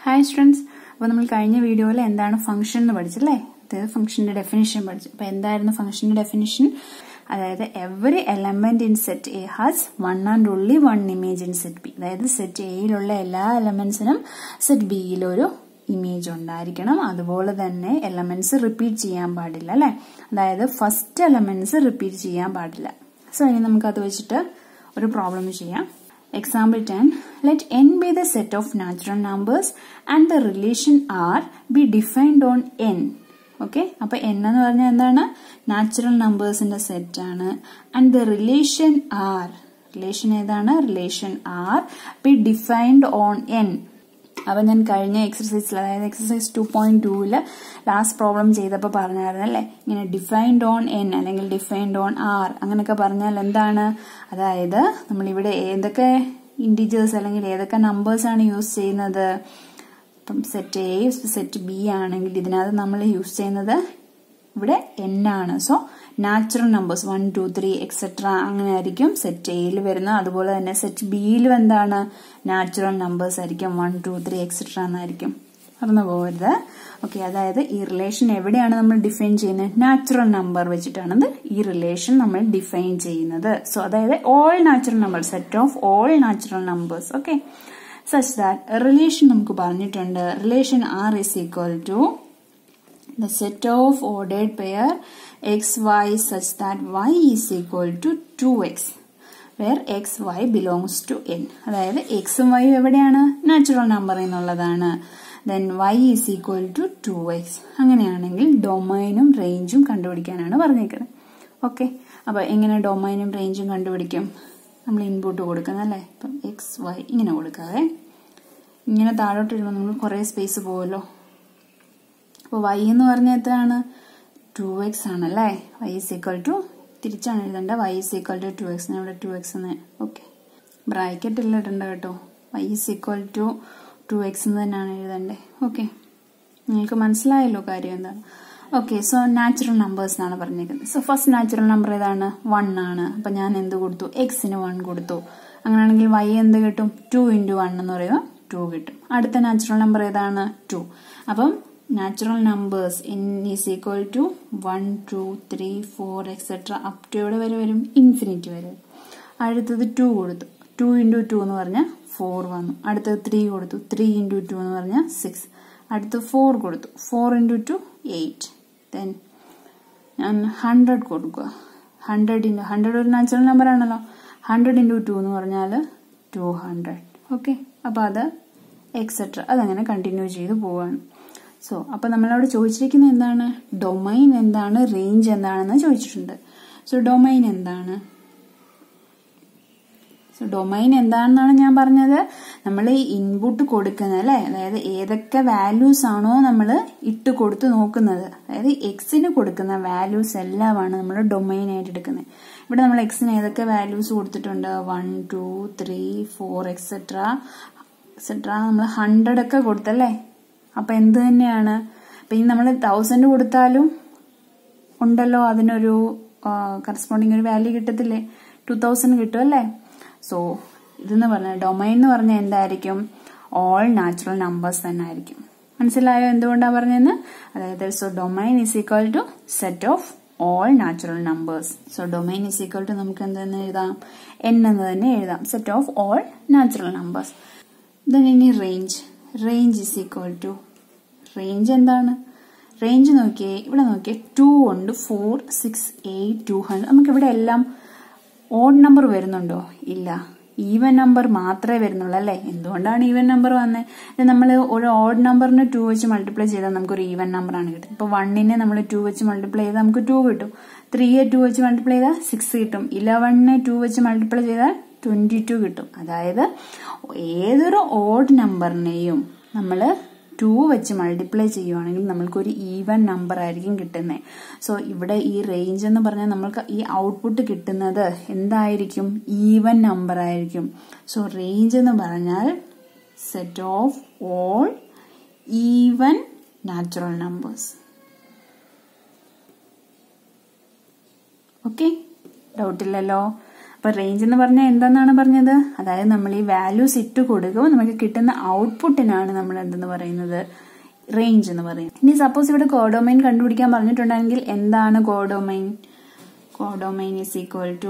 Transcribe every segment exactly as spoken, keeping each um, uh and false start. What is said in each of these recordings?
Hi students, അപ്പോൾ നമ്മൾ കഴിഞ്ഞ വീഡിയോയിൽ എന്താണ് ഫംഗ്ഷൻ എന്ന് പഠിച്ചല്ലേ? അതായത് ഫംഗ്ഷന്റെ ഡെഫിനിഷൻ പഠിച്ചു. അപ്പോൾ എന്തായിരുന്നു ഫംഗ്ഷന്റെ ഡെഫിനിഷൻ? അതായത് every element in set A has one and only one image in set B. അതായത് സെറ്റ് എയിലുള്ള എല്ലാ എലമെന്റ്സിനും സെറ്റ് ബിയിൽ ഒരു ഇമേജ് ഉണ്ടായിരിക്കണം. അതുപോലെ തന്നെ എലമെന്റ്സ് റിപ്പീറ്റ് ചെയ്യാൻ പാടില്ല അല്ലെ? അതായത് ഫസ്റ്റ് എലമെന്റ്സ് റിപ്പീറ്റ് ചെയ്യാൻ പാടില്ല. സോ ഇനി നമുക്ക് അത് വെച്ചിട്ട് ഒരു പ്രോബ്ലം ചെയ്യാം. Example ten. Let n be the set of natural numbers and the relation R be defined on n. Okay? അപ്പോൾ n എന്ന് പറഞ്ഞാൽ എന്താണ്? Natural numbers in the set ആണ്. And the relation R. Relation ഏതാണ്? Relation R be defined on n. അപ്പോൾ ഞാൻ കഴിഞ്ഞ എക്സർസൈസിൽ അതായത് എക്സർസൈസ് ടു പോയിന്റ് ടൂവില് ലാസ്റ്റ് പ്രോബ്ലം ചെയ്തപ്പോൾ പറഞ്ഞായിരുന്നു അല്ലേ, ഇങ്ങനെ ഡിഫൈൻഡ് ഓൺ എൻ അല്ലെങ്കിൽ ഡിഫൈൻഡ് ഓൺ ആർ അങ്ങനെയൊക്കെ പറഞ്ഞാൽ എന്താണ്? അതായത് നമ്മളിവിടെ ഏതൊക്കെ ഇൻഡിജേഴ്സ് അല്ലെങ്കിൽ ഏതൊക്കെ നമ്പേഴ്സ് ആണ് യൂസ് ചെയ്യുന്നത്? ഇപ്പം സെറ്റ് എ സെറ്റ് ബി ആണെങ്കിൽ ഇതിനകത്ത് നമ്മൾ യൂസ് ചെയ്യുന്നത് ഇവിടെ എൻ ആണ്. So natural numbers one two three etcetera അങ്ങനെ ആയിരിക്കും സെറ്റ് എയിൽ വരുന്നത്. അതുപോലെ തന്നെ സെറ്റ് ബിയിലും എന്താണ്? നാച്ചുറൽ നമ്പേഴ്സ് ആയിരിക്കും, വൺ ടു ത്രീ എക്സെട്ര എന്നായിരിക്കും. മറന്നു പോകരുത്. ഓക്കെ, അതായത് ഈ റിലേഷൻ എവിടെയാണ് നമ്മൾ ഡിഫൈൻ ചെയ്യുന്നത്? നാച്ചുറൽ നമ്പർ വെച്ചിട്ടാണ് ഈ റിലേഷൻ നമ്മൾ ഡിഫൈൻ ചെയ്യുന്നത്. സോ അതായത് all natural number, set of all natural numbers. Okay, such that relation നമുക്ക് പറഞ്ഞിട്ടുണ്ട്. Relation R is equal to the set of ordered pair x y such that y is equal to two x where x y belongs to n. അതായത് x ഉം y എവിടെയാണ്? Natural number എന്നുള്ളതാണ്. then y is equal to two x. അങ്ങനെയാണെങ്കിൽ ഡൊമൈനും റേഞ്ചും കണ്ടുപിടിക്കാനാണ് പറഞ്ഞേക്കുന്നത്. Okay, അപ്പൊ എങ്ങനെ ഡൊമൈനും റേഞ്ചും കണ്ടുപിടിക്കും? നമ്മൾ ഇൻപുട്ട് കൊടുക്കുന്നത് അല്ലേ? ഇപ്പം എക്സ് വൈ ഇങ്ങനെ കൊടുക്കാതെ ഇങ്ങനെ താഴോട്ട് ഇടുമ്പോൾ നമ്മൾ കുറെ സ്പേസ് പോകുമല്ലോ. അപ്പോൾ വൈ എന്ന് പറഞ്ഞാൽ എത്രയാണ്? ടു എക്സ് ആണല്ലേ. വൈ ഇസ് ഈക്വൽ ടു തിരിച്ചാണ് എഴുതേണ്ടത്. Y is equal to two X. ഇവിടെ ടു എക്സ് എന്ന് ഓക്കെ ബ്രാക്കറ്റ് എല്ലാം ഇടണ്ട കേട്ടോ. Y is equal to two X എന്ന് തന്നെയാണ് എഴുതേണ്ടത്. ഓക്കെ, നിങ്ങൾക്ക് മനസ്സിലായല്ലോ കാര്യം എന്താണ്? ഓക്കെ, സോ നാച്ചുറൽ നമ്പേഴ്സ് എന്നാണ് പറഞ്ഞേക്കുന്നത്. സോ ഫസ്റ്റ് നാച്ചുറൽ നമ്പർ ഏതാണ്? വൺ ആണ്. അപ്പൊ ഞാൻ എന്ത് കൊടുത്തു? എക്സിന് വൺ കൊടുത്തു. അങ്ങനെയാണെങ്കിൽ വൈ എന്ത് കിട്ടും? ടു ഇൻറ്റു വൺ എന്ന് പറയുമ്പോൾ ടു കിട്ടും. അടുത്ത നാച്ചുറൽ നമ്പർ ഏതാണ്? ടു. അപ്പം natural numbers n is equal to one, two, three, four etcetera up to എവിടെ വരെ വരും? ഇൻഫിനിറ്റി വരെ. അടുത്തത് ടു കൊടുത്തു. ടു ഇൻറ്റു ടു എന്ന് പറഞ്ഞാൽ ഫോർ വന്നു. അടുത്തത് ത്രീ കൊടുത്തു. ത്രീ ഇൻറ്റു ടു എന്ന് പറഞ്ഞാൽ സിക്സ്. അടുത്ത് ഫോർ കൊടുത്തു. Four into two eight. Then ഞാൻ ഹൺഡ്രഡ് കൊടുക്കുക. ഹൺഡ്രഡ് ഇൻറ്റു ഹൺഡ്രഡ് ഒരു നാച്ചുറൽ നമ്പർ ആണല്ലോ. ഹൺഡ്രഡ് ഇൻറ്റു ടു എന്ന് പറഞ്ഞാൽ ടു ഹൺഡ്രഡ്. ഓക്കെ, അപ്പൊ അത് എക്സെട്ര അതങ്ങനെ കണ്ടിന്യൂ ചെയ്ത് പോവാണ്. സോ അപ്പൊ നമ്മളവിടെ ചോദിച്ചിരിക്കുന്നത് എന്താണ്? ഡൊമൈൻ എന്താണ്, റേഞ്ച് എന്താണെന്ന് ചോദിച്ചിട്ടുണ്ട്. സോ ഡൊമൈൻ എന്താണ്? സോ ഡൊമൈൻ എന്താണെന്നാണ് ഞാൻ പറഞ്ഞത്. നമ്മൾ ഈ ഇൻപുട്ട് കൊടുക്കുന്നത് അല്ലെ, അതായത് ഏതൊക്കെ വാല്യൂസ് ആണോ നമ്മൾ ഇട്ട് കൊടുത്ത് നോക്കുന്നത്, അതായത് എക്സിന് കൊടുക്കുന്ന വാല്യൂസ് എല്ലാമാണ് നമ്മൾ ഡൊമൈൻ ആയിട്ട് എടുക്കുന്നത്. ഇവിടെ നമ്മൾ എക്സിന് ഏതൊക്കെ വാല്യൂസ് കൊടുത്തിട്ടുണ്ട്? One two three four etcetera etcetera നമ്മൾ ഹൺഡ്രഡ് ഒക്കെ കൊടുത്തല്ലേ. അപ്പൊ എന്ത് തന്നെയാണ്? അപ്പൊ ഇനി നമ്മൾ തൗസൻഡ് കൊടുത്താലും ഉണ്ടല്ലോ അതിനൊരു കറസ്പോണ്ടിങ് ഒരു വാല്യൂ കിട്ടത്തില്ലേ? ടു തൗസൻഡ് കിട്ടും അല്ലേ? സോ ഇതെന്ന് പറഞ്ഞാൽ ഡൊമൈൻ എന്ന് പറഞ്ഞാൽ എന്തായിരിക്കും? ഓൾ നാച്ചുറൽ നമ്പേഴ്സ് തന്നെ ആയിരിക്കും. മനസ്സിലായോ എന്തുകൊണ്ടാ പറഞ്ഞതെന്ന്? അതായത് so domain is equal to set of all natural numbers. So domain is equal to നമുക്ക് എന്ത് തന്നെ എഴുതാം? എൻ എന്ന് തന്നെ എഴുതാം. Set of all natural numbers. Then ഇനി range. Range is equal to range എന്താണ്? റേഞ്ച് നോക്കിയേ, ഇവിടെ നോക്കിയേ ടു ഉണ്ട്, four six eight two hundred. നമുക്ക് ഇവിടെ എല്ലാം ഓഡ് നമ്പർ വരുന്നുണ്ടോ? ഇല്ല, ഈവൻ നമ്പർ മാത്രമേ വരുന്നുള്ളൂ അല്ലേ? എന്തുകൊണ്ടാണ് ഈവൻ നമ്പർ വന്നത്? നമ്മൾ ഒരു ഓഡ് നമ്പറിന് ടു വെച്ച് മൾട്ടിപ്ലൈ ചെയ്താൽ നമുക്കൊരു ഈവൻ നമ്പർ ആണ് കിട്ടും. ഇപ്പൊ വണ്ണിനെ നമ്മൾ ടു വെച്ച് മൾട്ടിപ്ലൈ ചെയ്താൽ നമുക്ക് ടു കിട്ടും. ത്രീയെ ടു വെച്ച് മൾട്ടിപ്ലൈ ചെയ്താൽ സിക്സ് കിട്ടും. ഇലവണിനെ ടു വെച്ച് മൾട്ടിപ്ലൈ ചെയ്താൽ ട്വന്റി ടു കിട്ടും. അതായത് ഏതൊരു ഓഡ് നമ്പറിനെയും നമ്മൾ ടു വെച്ച് മൾട്ടിപ്ലൈ ചെയ്യുവാണെങ്കിൽ നമ്മൾക്കൊരു ഈവൻ നമ്പർ ആയിരിക്കും കിട്ടുന്നത്. സോ ഇവിടെ ഈ റേഞ്ച് എന്ന് പറഞ്ഞാൽ നമ്മൾക്ക് ഈ ഔട്ട്പുട്ട് കിട്ടുന്നത് എന്തായിരിക്കും? ഈവൻ നമ്പർ ആയിരിക്കും. സോ റേഞ്ച് എന്ന് പറഞ്ഞാൽ set of all even natural numbers. Okay, ഡൗട്ടില്ലല്ലോ? അപ്പൊ റേഞ്ച് എന്ന് പറഞ്ഞാൽ എന്താണെന്നാണ് പറഞ്ഞത്? അതായത് നമ്മൾ ഈ വാല്യൂസ് ഇട്ട് കൊടുക്കുമ്പോൾ നമുക്ക് കിട്ടുന്ന ഔട്ട്പുട്ടിനാണ് നമ്മൾ എന്തെന്ന് പറയുന്നത്? റേഞ്ച് എന്ന് പറയുന്നത്. ഇനി സപ്പോസ് ഇവിടെ കോഡൊമൈൻ കണ്ടുപിടിക്കാൻ പറഞ്ഞിട്ടുണ്ടെങ്കിൽ എന്താണ് codomain? Codomain is equal to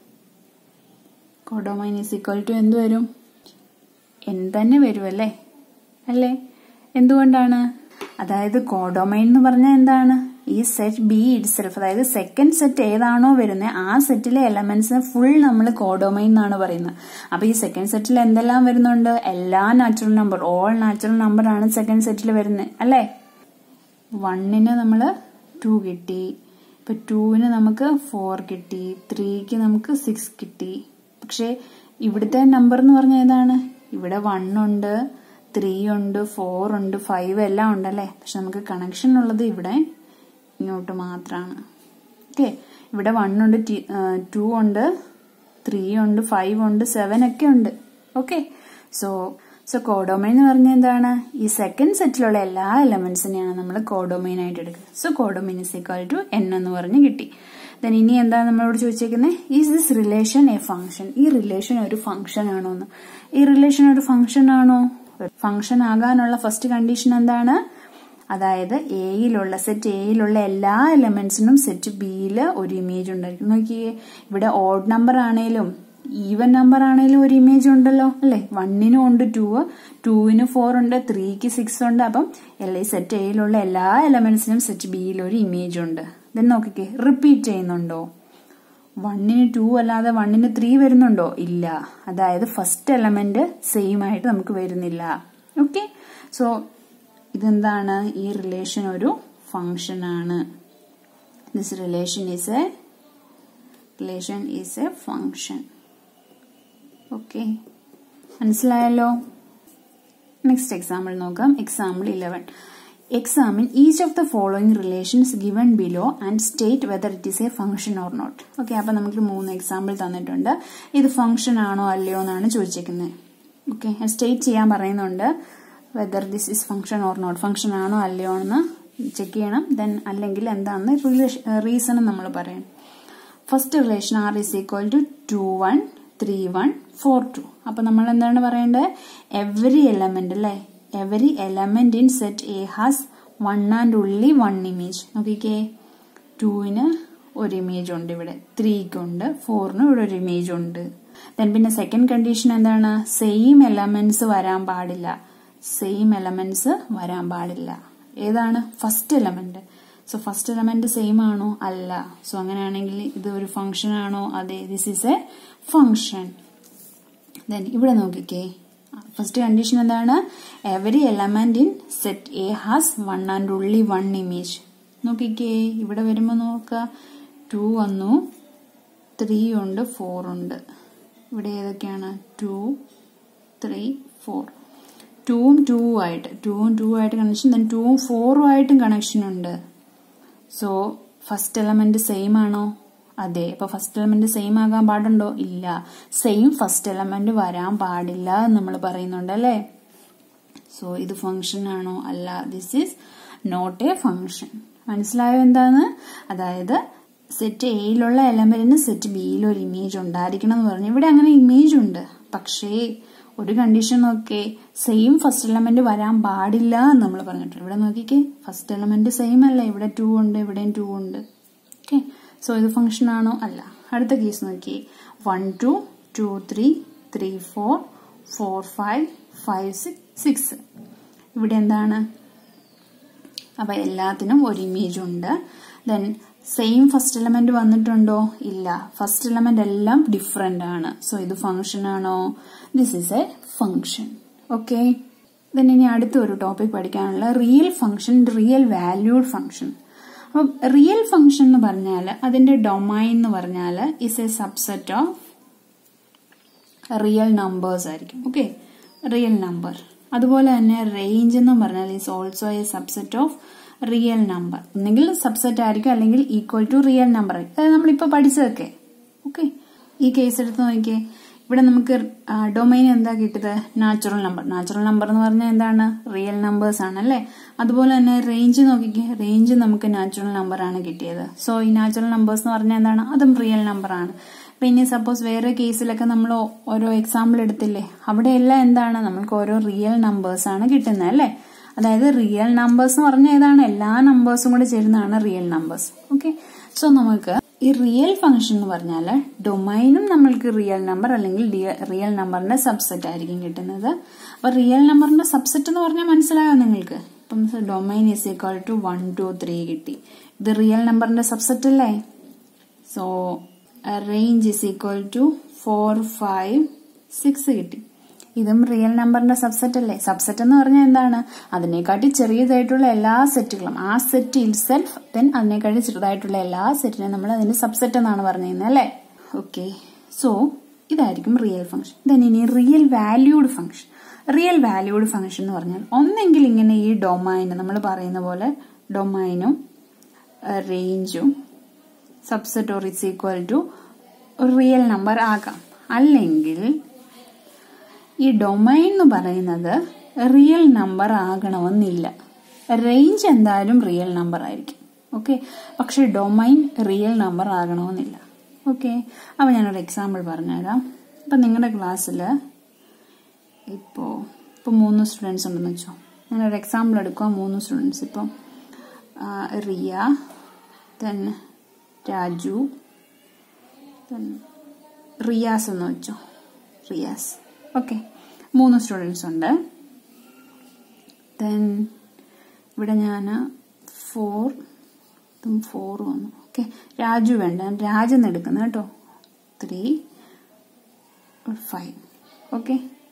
codomain is equal to എന്ത് വരും? എൻ തന്നെ വരുമല്ലേ, അല്ലേ? എന്തുകൊണ്ടാണ്? അതായത് കോഡൊമൈൻ എന്ന് പറഞ്ഞാൽ എന്താണ്? ഈ സെറ്റ് ബി ഇറ്റ്സെൽഫ്, അതായത് സെക്കൻഡ് സെറ്റ് ഏതാണോ വരുന്നത് ആ സെറ്റിലെ എലമെന്റ്സിന് ഫുൾ നമ്മൾ കോഡൊമൈൻ എന്നാണ് പറയുന്നത്. അപ്പൊ ഈ സെക്കൻഡ് സെറ്റിൽ എന്തെല്ലാം വരുന്നുണ്ട്? എല്ലാ natural number, all natural number ആണ് സെക്കൻഡ് സെറ്റിൽ വരുന്നത്, അല്ലേ? വണ്ണിന് നമ്മള് ടു കിട്ടി, ഇപ്പൊ ടൂവിന് നമുക്ക് ഫോർ കിട്ടി, ത്രീക്ക് നമുക്ക് സിക്സ് കിട്ടി. പക്ഷെ ഇവിടുത്തെ നമ്പർ എന്ന് പറഞ്ഞാൽ ഏതാണ്? ഇവിടെ വൺ ഉണ്ട്, ത്രീ ഉണ്ട്, ഫോർ ഉണ്ട്, ഫൈവ് എല്ലാം ഉണ്ടല്ലേ. പക്ഷെ നമുക്ക് കണക്ഷൻ ഉള്ളത് ഇവിടെ ഇങ്ങോട്ട് മാത്രമാണ്. ഓക്കെ, ഇവിടെ വൺ ഉണ്ട്, ടു ഉണ്ട്, ത്രീ ഉണ്ട്, ഫൈവ് ഉണ്ട്, സെവൻ ഒക്കെ ഉണ്ട്. ഓക്കെ, സോ സോ കോഡൊമൈൻ എന്ന് പറഞ്ഞാൽ എന്താണ്? ഈ സെക്കൻഡ് സെറ്റിലുള്ള എല്ലാ എലമെന്റ്സിനെയാണ് നമ്മൾ കോഡൊമൈൻ ആയിട്ട് എടുക്കുന്നത്. So codomain is equal to N എന്ന് പറഞ്ഞ് കിട്ടി. ദെൻ ഇനി എന്താണ് നമ്മളോട് ചോദിച്ചേക്കുന്നത്? Is this relation a function? ഈ റിലേഷൻ ഒരു ഫംഗ്ഷൻ ആണോ എന്ന്. ഈ റിലേഷൻ ഒരു ഫംഗ്ഷൻ ആണോ? ഫംഗ്ഷൻ ആകാനുള്ള ഫസ്റ്റ് കണ്ടീഷൻ എന്താണ്? അതായത് എയിലുള്ള സെറ്റ് എയിലുള്ള എല്ലാ എലമെന്റ്സിനും സെറ്റ് ബിയിൽ ഒരു ഇമേജ് ഉണ്ടായിരിക്കും. നോക്കിയേ, ഇവിടെ ഓഡ് നമ്പർ ആണേലും ഈവൻ നമ്പർ ആണേലും ഒരു ഇമേജ് ഉണ്ടല്ലോ, അല്ലെ? വണ്ണിനും ഉണ്ട് ടൂ, ടൂവിന് ഫോർ ഉണ്ട്, ത്രീക്ക് സിക്സ് ഉണ്ട്. അപ്പം ഈ സെറ്റ് എയിലുള്ള എല്ലാ എലമെന്റ്സിനും സെറ്റ് ബിയിൽ ഒരു ഇമേജ് ഉണ്ട്. ദെൻ നോക്കിക്കേ, റിപ്പീറ്റ് ചെയ്യുന്നുണ്ടോ? വണ്ണിന് ടു അല്ലാതെ വണ്ണിന് ത്രീ വരുന്നുണ്ടോ? ഇല്ല. അതായത് ഫസ്റ്റ് എലമെന്റ് സെയിം ആയിട്ട് നമുക്ക് വരുന്നില്ല. ഓക്കെ, സോ ഇതെന്താണ്? ഈ റിലേഷൻ ഒരു ഫംഗ്ഷൻ ആണ്. This relation is a relation is a function. Okay, മനസ്സിലായല്ലോ? നെക്സ്റ്റ് എക്സാമ്പിൾ നോക്കാം. Example eleven. Examine each of the following relations given below and state whether it is a function or not. Okay, അപ്പൊ നമുക്ക് മൂന്ന് example തന്നിട്ടുണ്ട്. ഇത് function ആണോ അല്ലയോ എന്നാണ് ചോദിച്ചിരിക്കുന്നത്. ഓക്കെ, സ്റ്റേറ്റ് ചെയ്യാൻ പറയുന്നുണ്ട്. Whether this is function or not, function ആണോ അല്ലയോ എന്ന് ചെക്ക് ചെയ്യണം. ദെൻ അല്ലെങ്കിൽ എന്താണെന്ന് റീസൺ നമ്മൾ പറയണം. First relation R is equal to two one three one four two. അപ്പൊ നമ്മൾ എന്താണ് പറയേണ്ടത്? എവറി എലമെന്റ് അല്ലേ, every element in set A has one and only one image. നോക്കിക്കേ, ടൂവിന് ഒരു ഇമേജ് ഉണ്ട്, ഇവിടെ ത്രീക്ക് ഉണ്ട്, ഫോറിന് ഇവിടെ ഒരു ഇമേജ് ഉണ്ട്. ദെൻ പിന്നെ സെക്കൻഡ് കണ്ടീഷൻ എന്താണ്? സെയിം എലമെന്റ്സ് വരാൻ പാടില്ല. സെയിം എലമെന്റ്സ് വരാൻ പാടില്ല. ഏതാണ്? First element. So first element same ആണോ? അല്ല. സോ അങ്ങനെയാണെങ്കിൽ ഇത് ഒരു ഫംഗ്ഷൻ ആണോ? അതെ, this is a function. Then ഇവിടെ നോക്കിക്കേ, ഫസ്റ്റ് കണ്ടീഷൻ എന്താണ്? Every element in set A has one and only one image. നോക്കിക്കേ, ഇവിടെ വരുമ്പോ നോക്കുക, ടു വന്നു, ത്രീ ഉണ്ട്, ഫോർ ഉണ്ട്. ഇവിടെ ഏതൊക്കെയാണ്? Two, three, four. ടൂവും ടൂവും ആയിട്ട് ടൂവും ടൂ ആയിട്ട് കണക്ഷൻ, ദെൻ ടൂവും ഫോറും ആയിട്ടും കണക്ഷൻ ഉണ്ട്. സോ ഫസ്റ്റ് എലമെന്റ് സെയിം ആണോ? അതെ. അപ്പൊ ഫസ്റ്റ് എലമെന്റ് സെയിം ആകാൻ പാടുണ്ടോ? ഇല്ല. സെയിം ഫസ്റ്റ് എലമെന്റ് വരാൻ പാടില്ല നമ്മൾ പറയുന്നുണ്ട്, അല്ലേ? സോ ഇത് ഫംഗ്ഷൻ ആണോ? അല്ല. This is not a function. മനസ്സിലായോ എന്താണ്? അതായത് സെറ്റ് എയിലുള്ള എലമെന്റിന് സെറ്റ് ബിയിൽ ഒരു ഇമേജ് ഉണ്ടായിരിക്കണം എന്ന് പറഞ്ഞു. ഇവിടെ അങ്ങനെ ഇമേജ് ഉണ്ട്, പക്ഷേ ഒരു കണ്ടീഷൻ നോക്കിയേ, സെയിം ഫസ്റ്റ് എലമെന്റ് വരാൻ പാടില്ല എന്ന് നമ്മൾ പറഞ്ഞിട്ടുണ്ട്. ഇവിടെ നോക്കിക്കേ, ഫസ്റ്റ് എലമെന്റ് സെയിം അല്ല, ഇവിടെ ടു ഉണ്ട്, ഇവിടെയും ടു ഉണ്ട്. ഓക്കെ, സോ ഇത് ഫംഗ്ഷൻ ആണോ? അല്ല. അടുത്ത കേസ് നോക്കിയേ, one two, two three, three four, four five, five six, six. ഇവിടെ എന്താണ്? അപ്പൊ എല്ലാത്തിനും ഒരു ഇമേജ് ഉണ്ട്. ദെൻ സെയിം ഫസ്റ്റ് എലമെന്റ് വന്നിട്ടുണ്ടോ? ഇല്ല. ഫസ്റ്റ് എലമെന്റ് എല്ലാം ഡിഫറെന്റ് ആണ്. സോ ഇത് ഫംഗ്ഷൻ ആണോ? This is a function. Okay, then ഇനി അടുത്ത ഒരു ടോപ്പിക് പഠിക്കാനുള്ള real function, real valued function. അപ്പൊ റിയൽ ഫംഗ്ഷൻ എന്ന് പറഞ്ഞാൽ അതിന്റെ ഡൊമൈൻ എന്ന് പറഞ്ഞാൽ is a subset of real numbers ആയിരിക്കും. Okay, real number. അതുപോലെ തന്നെ റേഞ്ച് എന്ന് പറഞ്ഞാൽ is also a subset of real number. ഒന്നെങ്കിൽ സബ്സെറ്റ് ആയിരിക്കും, അല്ലെങ്കിൽ ഈക്വൽ ടു റിയൽ നമ്പർ ആയിരിക്കും. അത് നമ്മളിപ്പോ പഠിച്ചതൊക്കെ. ഓക്കെ, ഈ കേസ് എടുത്ത് നോക്കിയേ, ഇവിടെ നമുക്ക് ഡൊമൈൻ എന്താ കിട്ടിയത്? Natural number. നാച്ചുറൽ നമ്പർ എന്ന് പറഞ്ഞാൽ എന്താണ്? റിയൽ നമ്പേഴ്സ് ആണ്, അല്ലെ? അതുപോലെ തന്നെ റേഞ്ച് നോക്കിക്കേ, റേഞ്ച് നമുക്ക് നാച്ചുറൽ നമ്പർ ആണ് കിട്ടിയത്. സോ ഈ നാച്ചുറൽ നമ്പേഴ്സ് എന്ന് പറഞ്ഞാൽ എന്താണ്? അതും റിയൽ നമ്പർ ആണ്. അപ്പൊ ഇനി സപ്പോസ് വേറെ കേസിലൊക്കെ നമ്മൾ ഓരോ എക്സാമ്പിൾ എടുത്തില്ലേ, അവിടെയെല്ലാം എന്താണ് നമ്മൾക്ക് ഓരോ റിയൽ നമ്പേഴ്സ് ആണ് കിട്ടുന്നത് അല്ലേ. അതായത് റിയൽ നമ്പേഴ്സ് എന്ന് പറഞ്ഞാൽ ഏതാണ്, എല്ലാ നമ്പേഴ്സും കൂടെ ചേരുന്നതാണ് റിയൽ നമ്പേഴ്സ്. ഓക്കെ, സോ നമുക്ക് ഈ റിയൽ ഫംഗ്ഷൻ എന്ന് പറഞ്ഞാൽ ഡൊമൈനും നമ്മൾക്ക് റിയൽ നമ്പർ അല്ലെങ്കിൽ റിയൽ നമ്പറിന്റെ സബ്സെറ്റ് ആയിരിക്കും കിട്ടുന്നത്. അപ്പൊ റിയൽ നമ്പറിന്റെ സബ്സെറ്റ് എന്ന് പറഞ്ഞാൽ മനസ്സിലായോ നിങ്ങൾക്ക്? ഇപ്പം domain is equal to one two three കിട്ടി, ഇത് റിയൽ നമ്പറിന്റെ സബ്സെറ്റ് അല്ലേ. So range is equal to four five six കിട്ടി, ഇതും റിയൽ നമ്പറിന്റെ സബ്സെറ്റ് അല്ലേ. സബ്സെറ്റ് എന്ന് പറഞ്ഞാൽ എന്താണ്, അതിനെക്കാട്ടി ചെറിയതായിട്ടുള്ള എല്ലാ സെറ്റുകളും, ആ സെറ്റ് ഇൻസെൽഫ് ദെൻ അതിനെക്കാട്ടി ചെറുതായിട്ടുള്ള എല്ലാ സെറ്റിനും നമ്മൾ അതിന്റെ സബ്സെറ്റ് എന്നാണ് പറഞ്ഞിരുന്നത് അല്ലേ. ഓക്കെ, സോ ഇതായിരിക്കും റിയൽ ഫംഗ്ഷൻ. ദെൻ ഇനി real valued function. Real valued function എന്ന് പറഞ്ഞാൽ ഒന്നെങ്കിൽ ഇങ്ങനെ ഈ ഡൊമൈൻ നമ്മൾ പറയുന്ന പോലെ ഡൊമൈനും റേഞ്ചും subset or it's equal to real number ആകാം, അല്ലെങ്കിൽ ഈ ഡൊമൈൻ എന്ന് പറയുന്നത് റിയൽ നമ്പർ ആകണമെന്നില്ല. റേഞ്ച് എന്തായാലും റിയൽ നമ്പർ ആയിരിക്കും. ഓക്കെ, പക്ഷെ ഡൊമൈൻ റിയൽ നമ്പർ ആകണമെന്നില്ല. ഓക്കെ, അപ്പൊ ഞാനൊരു എക്സാമ്പിൾ പറഞ്ഞുതരാം. ഇപ്പൊ നിങ്ങളുടെ ക്ലാസ്സിൽ ഇപ്പോ ഇപ്പൊ മൂന്ന് സ്റ്റുഡൻസ് ഉണ്ടെന്ന് വെച്ചോ. ഞാനൊരു എക്സാമ്പിൾ എടുക്കുക. മൂന്ന് സ്റ്റുഡൻസ്, ഇപ്പം റിയ, ദെൻ രാജു, ദെൻ റിയാസ് എന്ന് വെച്ചോ. റിയാസ്, ഓക്കെ, മൂന്ന് സ്റ്റുഡൻസ് ഉണ്ട്. ദെൻ ഇവിടെ ഞാൻ ഫോർ ഫോർ വന്നു. ഓക്കെ, രാജു വേണ്ട, ഞാൻ രാജെന്ന് എടുക്കുന്നത് കേട്ടോ. Three five. ഓക്കെ,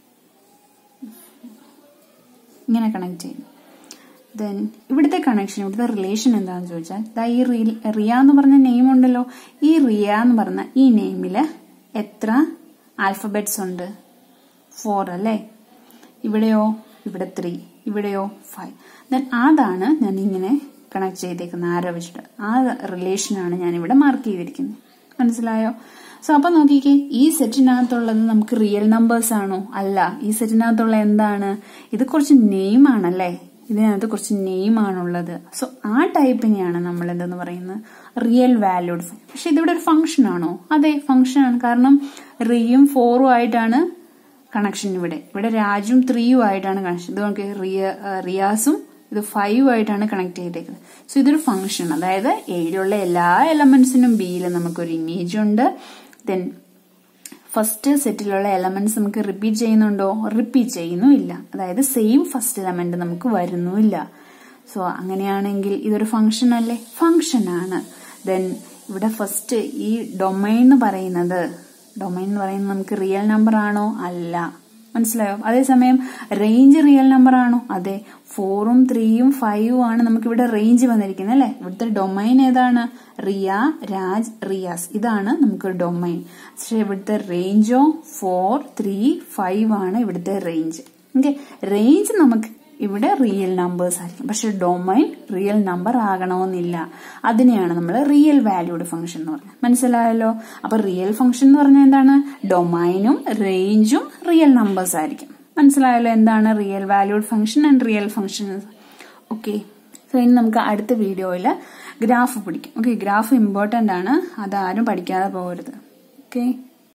ഇങ്ങനെ കണക്ട് ചെയ്യും. ദെൻ ഇവിടുത്തെ കണക്ഷൻ, ഇവിടുത്തെ റിലേഷൻ എന്താണെന്ന് ചോദിച്ചാൽ, ദാ ഈ റിയ എന്ന് പറഞ്ഞ നെയിം ഉണ്ടല്ലോ, ഈ റിയ എന്ന് പറഞ്ഞ ഈ നെയിമില് എത്ര ആൽഫബറ്റ്സ് ഉണ്ട്? ഫോർ അല്ലേ. ഇവിടെയോ, ഇവിടെ ത്രീ, ഇവിടെയോ ഫൈവ്. ദെൻ അതാണ് ഞാൻ ഇങ്ങനെ കണക്ട് ചെയ്തേക്കുന്നത് ആരോ വെച്ചിട്ട്. ആ റിലേഷനാണ് ഞാൻ ഇവിടെ മാർക്ക് ചെയ്തിരിക്കുന്നത്. മനസ്സിലായോ? സോ അപ്പൊ നോക്കിക്കേ, ഈ സെറ്റിനകത്തുള്ളത് നമുക്ക് റിയൽ നമ്പേഴ്സ് ആണോ? അല്ല. ഈ സെറ്റിനകത്തുള്ള എന്താണ്? ഇത് കുറച്ച് നെയിം ആണല്ലേ, ഇതിനകത്ത് കുറച്ച് നെയിം ആണുള്ളത്. സോ ആ ടൈപ്പിനെയാണ് നമ്മൾ എന്തെന്ന് പറയുന്നത്, റിയൽ വാല്യൂഡ്. പക്ഷെ ഇതിവിടെ ഒരു ഫംഗ്ഷൻ ആണോ? അതെ, ഫംഗ്ഷൻ ആണ്. കാരണം റിയും ഫോറും ആയിട്ടാണ് കണക്ഷൻ. ഇവിടെ ഇവിടെ രാജും ത്രീയും ആയിട്ടാണ് കണക്ഷൻ. ഇത് നമുക്ക് റിയ റിയാസും ഇത് ഫൈവ് ആയിട്ടാണ് കണക്ട് ചെയ്തേക്കുന്നത്. സോ ഇതൊരു ഫംഗ്ഷൻ. അതായത് എയിലുള്ള എല്ലാ എലമെന്റ്സിനും ബിയിൽ നമുക്കൊരു ഇമേജ് ഉണ്ട്. ദെൻ ഫസ്റ്റ് സെറ്റിലുള്ള എലമെന്റ്സ് നമുക്ക് റിപ്പീറ്റ് ചെയ്യുന്നുണ്ടോ? റിപ്പീറ്റ് ചെയ്യുന്നുമില്ല. അതായത് സെയിം ഫസ്റ്റ് എലമെന്റ് നമുക്ക് വരുന്നുമില്ല. സോ അങ്ങനെയാണെങ്കിൽ ഇതൊരു ഫംഗ്ഷൻ അല്ലേ? ഫംഗ്ഷൻ ആണ്. ദെൻ ഇവിടെ ഫസ്റ്റ് ഈ ഡൊമൈൻ എന്ന് പറയുന്നത് ഡൊമൈൻ എന്ന് പറയുന്നത് നമുക്ക് റിയൽ നമ്പർ ആണോ? അല്ല. മനസ്സിലായോ? അതേസമയം റേഞ്ച് റിയൽ നമ്പർ ആണോ? അതെ. ഫോറും ത്രീയും ഫൈവും ആണ് നമുക്ക് ഇവിടെ റേഞ്ച് വന്നിരിക്കുന്നത് അല്ലെ. ഇവിടുത്തെ ഡൊമൈൻ ഏതാണ്? റിയ, രാജ്, റിയാസ്, ഇതാണ് നമുക്ക് ഡൊമൈൻ. പക്ഷെ ഇവിടുത്തെ റേഞ്ചോ ഫോർ ത്രീ ഫൈവ് ആണ് ഇവിടുത്തെ റേഞ്ച്. ഓക്കെ, റേഞ്ച് നമുക്ക് ഇവിടെ റിയൽ നമ്പേഴ്സ് ആയിരിക്കും, പക്ഷെ ഡൊമൈൻ റിയൽ നമ്പർ ആകണമെന്നില്ല. അതിനെയാണ് നമ്മൾ റിയൽ വാല്യൂഡ് ഫംഗ്ഷൻ എന്ന് പറയുന്നത്. മനസ്സിലായല്ലോ? അപ്പൊ റിയൽ ഫംഗ്ഷൻ എന്ന് പറഞ്ഞാൽ എന്താണ്? ഡൊമൈനും റേഞ്ചും റിയൽ നമ്പേഴ്സ് ആയിരിക്കും. മനസ്സിലായല്ലോ എന്താണ് real valued function and real function? Okay, so ഇനി നമുക്ക് അടുത്ത വീഡിയോയിൽ ഗ്രാഫ് പഠിക്കും. ഓക്കെ, ഗ്രാഫ് ഇമ്പോർട്ടന്റ് ആണ്, അതാരും പഠിക്കാതെ പോകരുത്. ഓക്കെ.